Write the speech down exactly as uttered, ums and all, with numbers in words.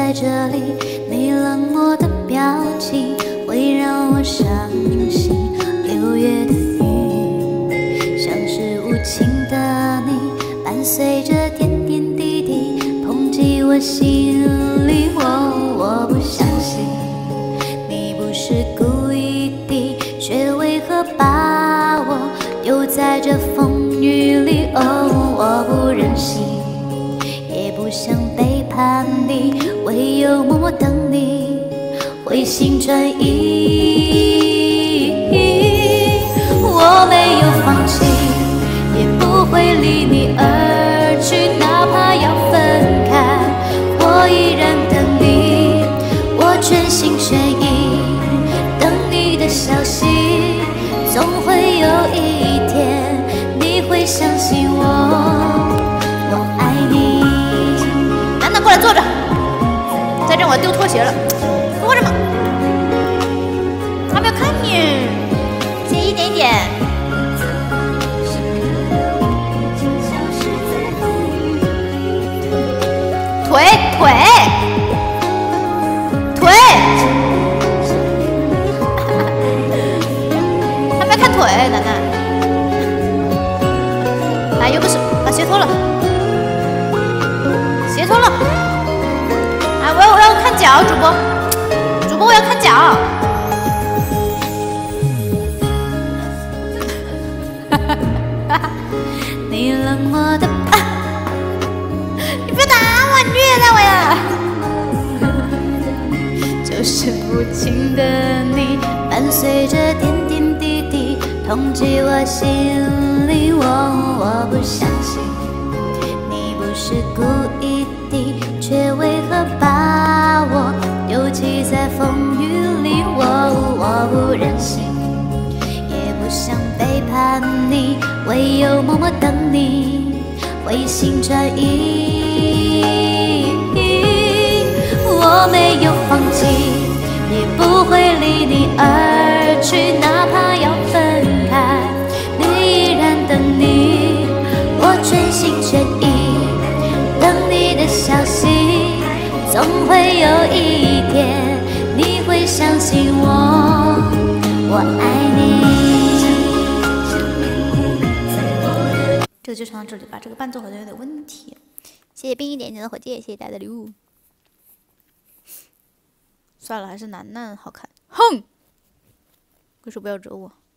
在这里，你冷漠的表情会让我伤心。六月的雨，像是无情的你，伴随着点点滴滴，抨击我心里。我我不相信，你不是故意的，却为何把我丢在这风雨里？哦，我不忍心，也不想背叛你，唯有默默等你回心转意。我没有放弃，也不会离你而去，哪怕要分开，我依然等你，我全心全意等你的消息。总会有一天你会相信我，我爱你。楠楠过来坐着，再让我丢拖鞋了，坐着嘛。还没有看你，先一点一点。腿腿腿，还没看腿，楠楠。来，有本事把鞋脱了，鞋脱了。哎，我要我要看脚，主播，主播我要看脚。你冷漠的，啊，你不要打我，你虐待我呀！就是无情的你，伴随着点点滴滴，痛击我心里。我我不相信，你不是故意的，却为何把我丢弃在风雨里？我我不忍心，也不想背叛你，唯有默默等你回心转意。我没有放弃，也不会离你而去，哪怕要分开，你依然等你，我全心全意等你的消息。总会有一天你会相信我，我爱你。这个就唱到这里吧，这个伴奏好像有点问题。谢谢冰一点点的火箭，谢谢大家的礼物。算了，还是楠楠好看。哼，为什么不要惹我？